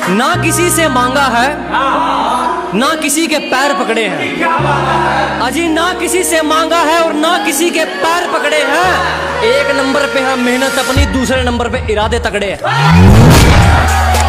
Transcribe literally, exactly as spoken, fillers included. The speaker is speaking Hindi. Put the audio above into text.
ना किसी से मांगा है, ना किसी के पैर पकड़े हैं। अजी ना किसी से मांगा है और ना किसी के पैर पकड़े हैं। एक नंबर पे है मेहनत अपनी, दूसरे नंबर पे इरादे तगड़े हैं।